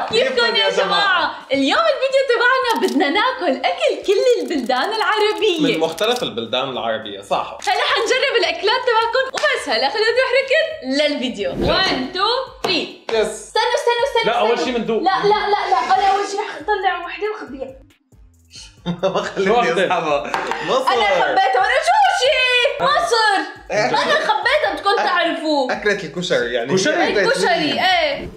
كيفكن يا جماعة؟ اليوم الفيديو تبعنا بدنا ناكل أكل كل البلدان العربية من مختلف البلدان العربية، صح؟ هلا حنجرب الأكلات تبعكم وبس. هلا خلينا نروح ركض للفيديو. 1 2 3 يس. استنوا لا أول شيء بندوق. لا أنا أول شيء رح أطلع وحدة وأخبيها. ما خليني أسحبها. مصر. أنا خبيتها وأنا شوشي مصر. أنا خبيتها بدكم تعرفوا. أكلة الكشري يعني. الكشري إيه.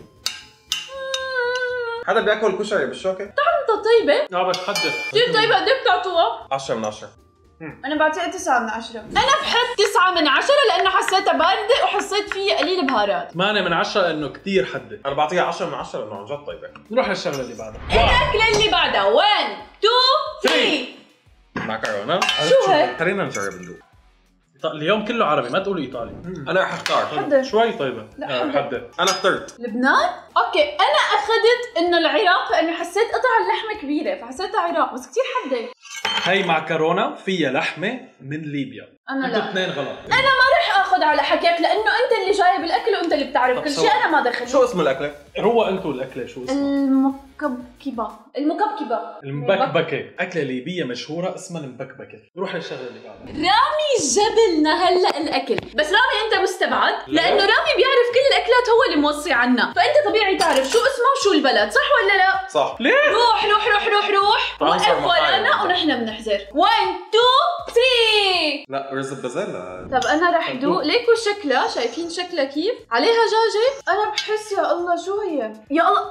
حدا بياكل كشري بالشوكة؟ طعمتها طيبة. لا بتحدث كثير طيبة. قد ايه بتعطوها؟ 10 من 10. أنا بعطيها 9 من 10. أنا بحط 9 من 10 لأنه حسيتها باردة وحسيت فيها قليل بهارات. 8 من 10 لأنه كثير حدة. أنا بعطيها 10 من 10 لأنه عن جد طيبة. نروح للشغلة اللي بعدها. الأكلة اللي بعدها 1 2 3. معكرونة. شو هيك؟ خلينا نجرب ندوق. اليوم كله عربي، ما تقولوا إيطالي. أنا رح أختار. حدة. شوي طيبة. لا، حدة. أنا اخترت لبنان؟ اوكي، انا اخذت انه العراق لانه حسيت قطع اللحمه كبيره فحسيتها عراق بس كثير حده. هي معكرونة فيها لحمة من ليبيا. انا انتوا لا، اثنين غلط. انا ما رح اخذ على حكيك لانه انت اللي جايب الاكل وانت اللي بتعرف كل شيء. انا ما دخلت. شو اسم الأكلة؟ روق انتوا الأكلة شو اسمها؟ المكبكبه. المبكبكة. أكلة ليبية مشهورة اسمها المبكبكة. نروح للشغلة اللي بعدها. رامي جبلنا هلا الاكل، بس رامي انت مستبعد لانه رامي بيعرف كل الاكلات، هو اللي موصي عنا، فانت طبيعي تعرف شو اسمه وشو البلد، صح ولا لا؟ صح. ليه؟ روح وقف ورانا ونحن بنحزر. 1 2 3. لا رز البازيلا. طب انا رح دوق. ليكوا شكلها، شايفين شكلها كيف؟ عليها جاجة. انا بحس يا الله شو هي؟ يا الله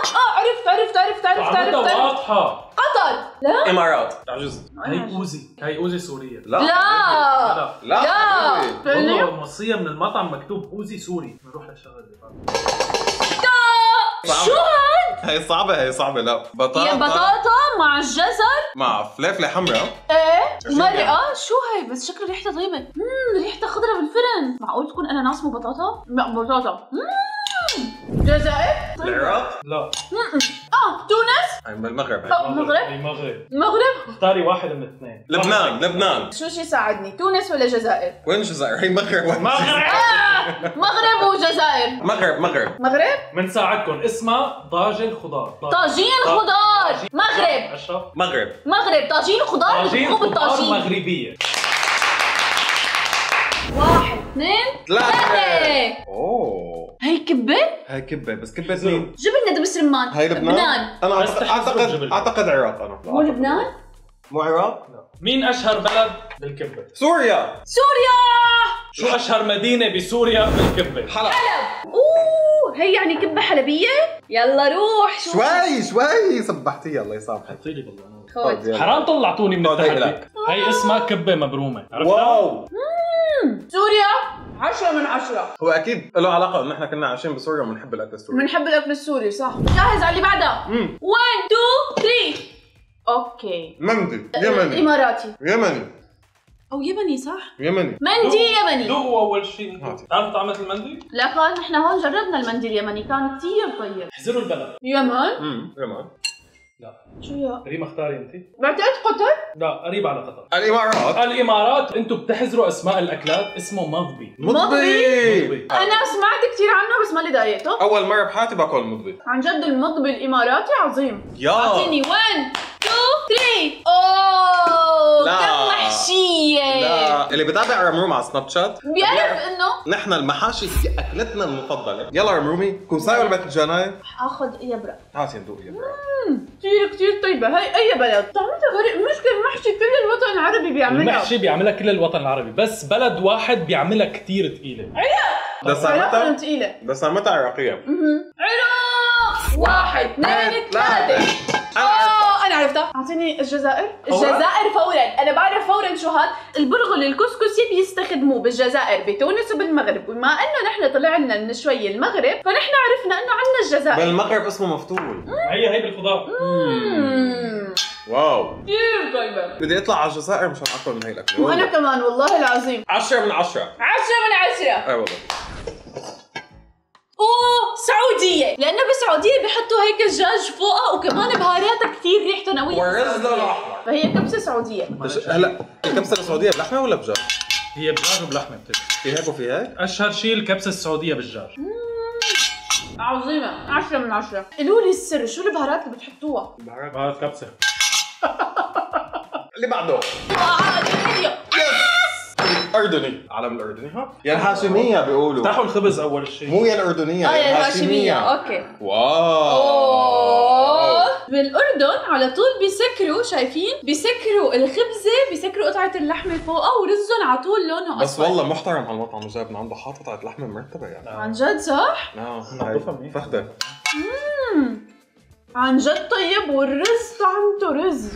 عرفت واضحة. قطر. لا إمارات. عجز. هي أوزي سورية. لا والله موصية من المطعم مكتوب أوزي سوري. نروح للشغلة اللي بعدها. شو هاد؟ هي صعبة. لا يا بطاطا مع الجزر مع فلافلة حمراء. ايه ومرقة. شو هي؟ بس شكله ريحتها طيبة. ريحتها خضرة بالفرن. معقول تكون اناناس مو بطاطا؟ لا بطاطا. جزائر؟ العراق؟ لا. تونس؟ هي من المغرب. المغرب؟ اختاري واحد من الاثنين. لبنان. شو يساعدني؟ تونس ولا جزائر؟ وين الجزائر؟ هي مغرب. مغرب وجزائر. مغرب؟ بنساعدكم. اسمها طاجن خضار. طاجين خضار. مغرب. أشرف. مغرب. طاجين خضار. طاجين خضار بالطاجين. مغربية. 1 2 3. اوه هي كبة؟ هي كبة، بس كبة مين؟ جبنة دبس رمان. هي لبنان. انا اعتقد عراق. انا مو لبنان؟ مو عراق؟ لا. مين أشهر بلد بالكبة؟ سوريا. شو أشهر مدينة بسوريا بالكبة؟ حلب. هي يعني كبة حلبية؟ يلا روح. شوي سبحتيها الله يسامحك. حطيلي بالله. خذ. حرام طلعتوني من التحدي. هي اسمها كبة مبرومة. عرفتها؟ واو. سوريا 10 من 10. هو اكيد له علاقة انه احنا كنا عايشين بسوريا وبنحب الاكل السوري. بنحب الاكل السوري صح. جاهز على اللي بعدها. 1 2 3. اوكي. مندي اماراتي يمني او يمني. صح يمني. مندي يمني. دوقوا اول شيء. تعرفوا طعمة المندي؟ لا نحن هون جربنا المندي اليمني كان كثير طيب. احذروا البلد. يمن. يمن. لا. شو يا؟ ريم اختاري انت. بعتقد قطر؟ لا قريب على قطر. الامارات. انتم بتحذروا اسماء الاكلات. اسمه مضبي. انا سمعت كثير عنه بس ما لي دايقته. اول مرة بحياتي باكل مضبي. عن جد المضبي الاماراتي عظيم. يا اعطيني 1 2 3. اوه لا. كم محشية. لا اللي بتابع رمروم على سناب شات بيعرف انه نحن المحاشي هي اكلتنا المفضلة. يلا رمرومي كوساي ولا باذنجانية؟ اخذ يبرق. هاتي ندوق يبرق. كثير طيبة. هي اي بلد طعمتها غريب. المشكلة المحشي كل الوطن العربي بيعملها. المحشي بيعملها كل الوطن العربي، بس بلد واحد بيعملها كثير ثقيلة. عراق ثقيلة. دسامتها عراقية. عراق. 1 2 3. انا عرفتها. اعطيني الجزائر فورا. انا بعرف فورا شو هاد. البرغل الكسكسي بيستخدموه بالجزائر بتونس وبالمغرب، وبما انه نحن طلع لنا من شوي المغرب فنحن عرفنا انه عندنا الجزائر. بالمغرب اسمه مفتول. هي بالخضار. واو كثير طيبة. بدي اطلع على الجزائر مشان اكل من هي الاكله. وانا كمان والله العظيم 10 من 10. 10 من 10. اي والله. سعودية، لأنه بالسعودية بيحطوا هيك الدجاج فوقها وكمان بهاراتها كثير ريحته نوية. والرز الاحمر. فهي كبسة سعودية. هلا الكبسة السعودية بلحمة ولا بجاج؟ هي بجاج وبلحمة بتجي. في هيك وفي هيك؟ أشهر شيء الكبسة السعودية بالدجاج. عظيمة 10 من 10. قولوا لي السر، شو البهارات اللي بتحطوها؟ بهارات كبسة. اللي بعده أردني، علم الأردني ها؟ يا الهاشمية بيقولوا. افتحوا الخبز أول شيء. مو يا الأردنية، يا الهاشمية. اوكي. واو. بالأردن على طول بيسكروا، شايفين؟ بيسكروا الخبزة، بيسكروا قطعة اللحمة فوقها ورزهم على طول لونه أصفر. بس والله محترم هالمطعم، جاب من عنده حاطط قطعة لحمة مرتبة يعني. عن جد صح؟ نظفها منيح. فخدة. عن جد طيب، والرز طعمته رز.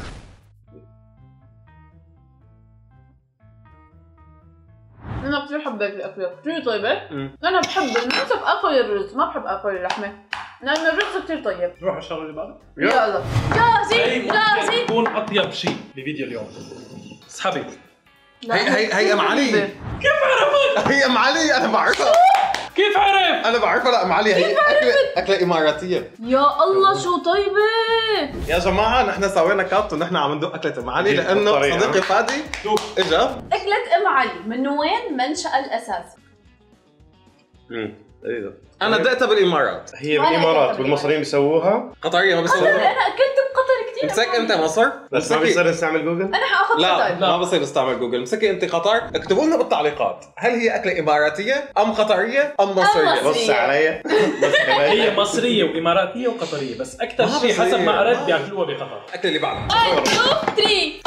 أنا كثير حبيت الأكلة، كثير طيبة. أنا بحب المنسف آكل الرز، ما بحب آكل اللحمة، لأن الرز كثير طيب. نروح على الشغلة اللي بعدها. يلا جاهزين جاهزين. يكون أطيب شيء بفيديو اليوم. اسحبي. هي أم علي. كيف عرفت؟ هي أم علي، أنا بعرفها. كيف عرف؟ أنا بعرفها. لا أم علي هي أكلة إماراتية. يا الله شو طيبة. يا جماعة نحن سوينا كات ونحن عم ندوق أكلة أم علي لأنه صديقي فادي إجا. أكلة أم علي من وين منشأ الأساس؟ أنا دقتها بالإمارات. هي بالإمارات والمصريين بيسووها. قطرية ما بيسووها. أنا أكلت بقطر كثير. امسك أنت مصر. بس ما بيصير نستعمل جوجل؟ أنا حاخذ لا قطر. ما بصير نستعمل جوجل. امسكي أنت قطر، اكتبوا لنا بالتعليقات هل هي أكلة إماراتية أم قطرية أم مصرية؟ بص علي. هي مصرية وإماراتية وقطرية، بس أكثر شيء حسب ما قرأت بياكلوها بقطر. الأكلة اللي بعدها 1 2 3.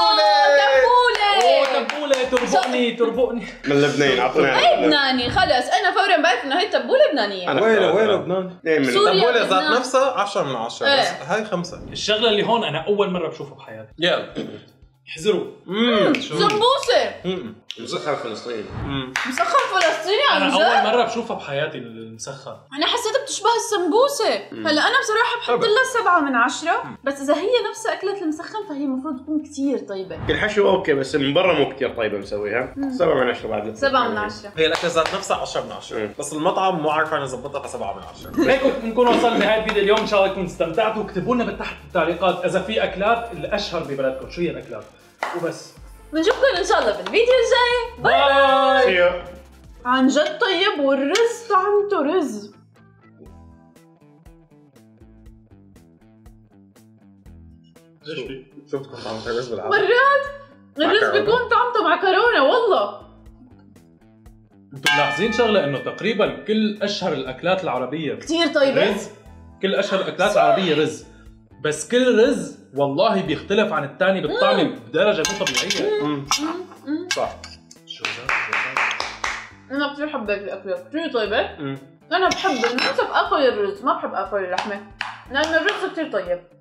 تبولة تربقني. من لبنان اعطونا. هي لبناني خلص، أنا فورا بعرف إنه هي تبولة لبنانية. وين لبنان؟ سوريا التبولة ذات لبنان. نفسها 10 من 10 بس هاي 5. الشغلة اللي هون أنا أول مرة بشوفها بحياتي. يلا احذروا. سمبوسة مسخن فلسطيني. مسخن فلسطيني عن أنا جد؟ أول مرة بشوفها بحياتي المسخن. أنا حسيتها بتشبه السمبوسة. هلا أنا بصراحة بحط لها 7 من 10، بس إذا هي نفس أكلة المسخن فهي المفروض تكون كثير طيبة. الحشو اوكي بس من برا مو كثير طيبه مسويها. 7 من 10 بعد. 7 من 10. هي الأكلة ذات نفسها 10 من 10 بس المطعم مو عارف أنا ظبطها 7 من 10. هيك بنكون وصلنا لنهاية الفيديو اليوم. إن شاء الله تكونوا استمتعتوا. اكتبوا لنا بالتحت بالتعليقات إذا في أكلات الأشهر ببلدكم، شو هي الأكلات وبس. بنشوفكم إن شاء الله بالفيديو الجاي. باي. عن جد طيب، والرز طعمته رز. شفتكم طعمة الرز بالعادة؟ مرات الرز بيكون طعمته معكرونة والله. انتم ملاحظين شغلة انه تقريبا كل اشهر الاكلات العربية كثير طيبة. رز. كل اشهر الاكلات العربية رز، بس كل رز والله بيختلف عن الثاني بالطعم بدرجة مو طبيعية. صح. شو ذا؟ أنا كثير حبيت الأكلة، كثير طيبة. أنا بحب المنسف آكل الرز، ما بحب آكل اللحمة، لأن الرز كثير طيب.